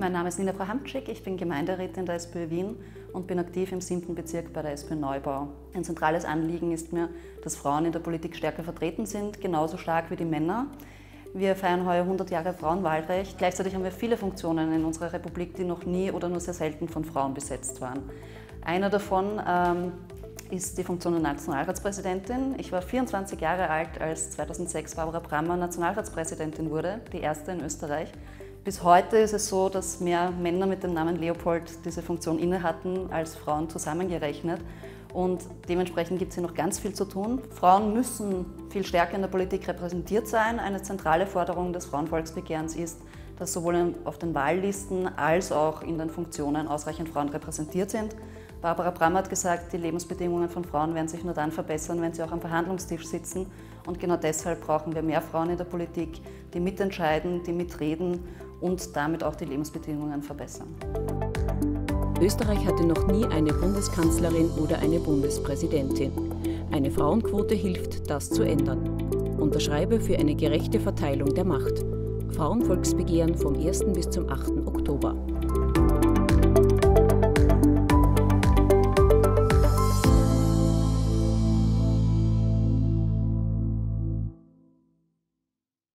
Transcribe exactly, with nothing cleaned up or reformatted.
Mein Name ist Nina Brahamczyk, ich bin Gemeinderätin der SPÖ Wien und bin aktiv im siebten Bezirk bei der SPÖ Neubau. Ein zentrales Anliegen ist mir, dass Frauen in der Politik stärker vertreten sind, genauso stark wie die Männer. Wir feiern heuer hundert Jahre Frauenwahlrecht. Gleichzeitig haben wir viele Funktionen in unserer Republik, die noch nie oder nur sehr selten von Frauen besetzt waren. Einer davon ähm, ist die Funktion der Nationalratspräsidentin. Ich war vierundzwanzig Jahre alt, als zweitausendsechs Barbara Brammer Nationalratspräsidentin wurde, die erste in Österreich. Bis heute ist es so, dass mehr Männer mit dem Namen Leopold diese Funktion inne hatten als Frauen zusammengerechnet. Und dementsprechend gibt es hier noch ganz viel zu tun. Frauen müssen viel stärker in der Politik repräsentiert sein. Eine zentrale Forderung des Frauenvolksbegehrens ist, dass sowohl auf den Wahllisten als auch in den Funktionen ausreichend Frauen repräsentiert sind. Barbara Brammer hat gesagt, die Lebensbedingungen von Frauen werden sich nur dann verbessern, wenn sie auch am Verhandlungstisch sitzen. Und genau deshalb brauchen wir mehr Frauen in der Politik, die mitentscheiden, die mitreden und damit auch die Lebensbedingungen verbessern. Österreich hatte noch nie eine Bundeskanzlerin oder eine Bundespräsidentin. Eine Frauenquote hilft, das zu ändern. Unterschreibe für eine gerechte Verteilung der Macht. Frauenvolksbegehren vom ersten bis zum achten Oktober.